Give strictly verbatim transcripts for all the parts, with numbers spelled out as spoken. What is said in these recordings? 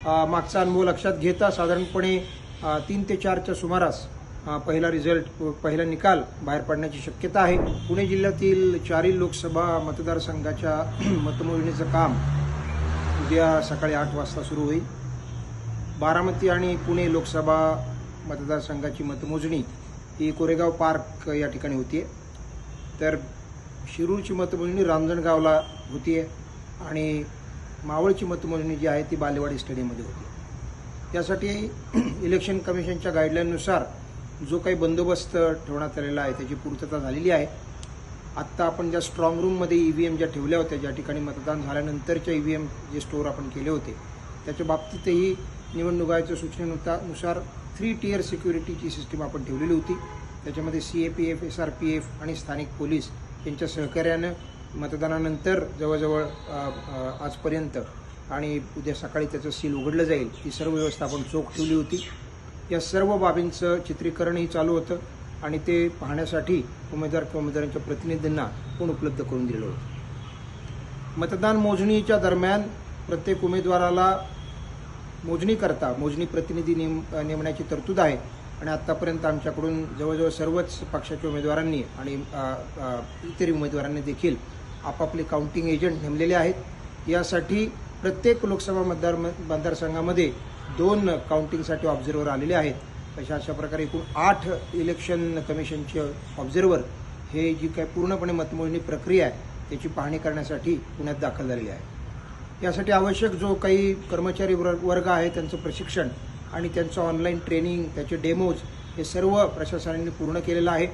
मागचा अनुभव लक्षात घेता साधारणपणे तीन ते चारच्या सुमारास पहिला रिझल्ट पहिला निकाल बाहेर पडण्याची शक्यता आहे। पुणे जिल्ह्यातील चारही लोकसभा मतदारसंघाच्या मतमोजणीचं काम उद्या सकाळी आठ वाजता सुरू होईल। बारामती आणि पुणे लोकसभा मतदारसंघाची मतमोजणी ही कोरेगाव पार्क या ठिकाणी होतीये, तर शिरूरची मतमोजणी रांजणगावला होतीये आणि मावळची मतमोजणी जी आहे ती बालेवाडी स्टेडियममध्ये होती। त्यासाठी इलेक्शन कमिशनच्या गाईडलाईननुसार जो काही बंदोबस्त ठेवण्यात आलेला आहे त्याची पूर्तता झालेली आहे। आत्ता आपण ज्या स्ट्रॉंग रूममध्ये ईव्हीएम ज्या ठेवल्या होत्या, ज्या ठिकाणी मतदान झाल्यानंतरच्या ईव्हीएम जे स्टोअर आपण केले होते, त्याच्या बाबतीतही निवडणूक आयोगाच्या सूचनेनुसार थ्री टियर सिक्युरिटीची सिस्टीम आपण ठेवलेली होती। त्याच्यामध्ये C A P F, S R P F आणि स्थानिक पोलीस यांच्या सहकार्यानं मतदानानंतर जवळजवळ आजपर्यंत आणि उद्या सकाळी त्याचं सील उघडलं जाईल ही सर्व व्यवस्था आपण चोख ठेवली होती। या सर्व बाबींचं चित्रीकरणही चालू होतं आणि ते पाहण्यासाठी उमेदवार किंवा उमेदवारांच्या प्रतिनिधींना पण उपलब्ध करून दिलं होतं। मतदान मोजणीच्या दरम्यान प्रत्येक उमेदवाराला मोजणी करता मोजणी प्रतिनिधी नेम नेमण्याची तरतूद आहे आणि आतापर्यंत आमच्याकडून जवळजवळ सर्वच पक्षाच्या उमेदवारांनी आणि इतर उमेदवारांनी देखील आपापले काउंटिंग एजंट नेमलेले आहेत। यासाठी प्रत्येक लोकसभा मतदार मतदारसंघामध्ये दोन काउंटिंगसाठी ऑब्झर्व्हर आलेले आहेत। अशा अशा प्रकारे एकूण आठ इलेक्शन कमिशनचे ऑब्झर्व्हर हे जी काही पूर्णपणे मतमोजणी प्रक्रिया आहे त्याची पाहणी करण्यासाठी पुण्यात दाखल झालेले आहे। यासाठी आवश्यक जो काही कर्मचारी वर्ग आहे त्यांचं प्रशिक्षण आणि त्यांचं ऑनलाईन ट्रेनिंग, त्याचे डेमोज हे सर्व प्रशासनाने पूर्ण केलेलं आहे।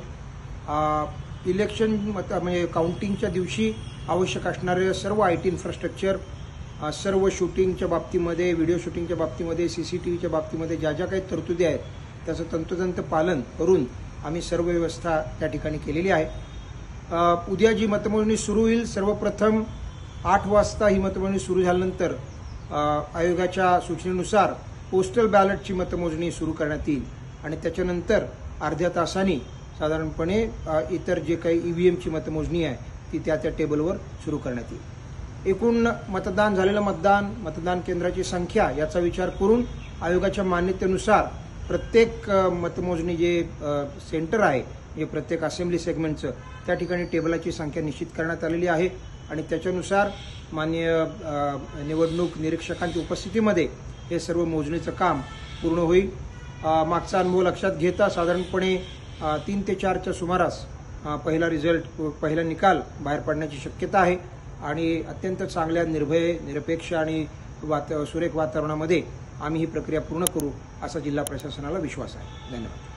इलेक्शन मत म्हणजे काउंटिंगच्या दिवशी आवश्यक असणारे सर्व आय टी इन्फ्रास्ट्रक्चर, सर्व शूटिंगच्या बाबतीमध्ये, व्हिडिओ शूटिंगच्या बाबतीमध्ये, सीसीटीव्हीच्या बाबतीमध्ये ज्या ज्या काही तरतुदी आहेत त्याचं तंतोतंत पालन करून आम्ही सर्व व्यवस्था त्या ठिकाणी केलेली आहे। उद्या जी मतमोजणी सुरू होईल, सर्वप्रथम आठ वाजता ही मतमोजणी सुरू झाल्यानंतर आयोगाच्या सूचनेनुसार पोस्टल बॅलेटची मतमोजणी सुरू करण्यात येईल आणि त्याच्यानंतर अर्ध्या तासांनी साधारणपणे इतर जे काही ईव्हीएमची मतमोजणी आहे ती त्या त्या टेबलवर सुरू करण्यात येईल। एकूण मतदान झालेलं मतदान, मतदान केंद्राची संख्या याचा विचार करून आयोगाच्या मान्यतेनुसार प्रत्येक मतमोजणी जे सेंटर आहे म्हणजे प्रत्येक असेंब्ली सेगमेंटचं त्या ठिकाणी टेबलाची संख्या निश्चित करण्यात आलेली आहे आणि त्याच्यानुसार माननीय निवडणूक निरीक्षकांच्या उपस्थितीमध्ये हे सर्व मोजणीचं काम पूर्ण होईल। मागचा अनुभव लक्षात घेता साधारणपणे तीन ते चारच्या सुमारास पहिला रिझल्ट पहिला निकाल बाहेर पडण्याची शक्यता आहे आणि अत्यंत चांगल्या, निर्भय, निरपेक्ष आणि वाता सुरेख वातावरणामध्ये आम्ही ही प्रक्रिया पूर्ण करू असा जिल्हा प्रशासनाला विश्वास आहे। धन्यवाद।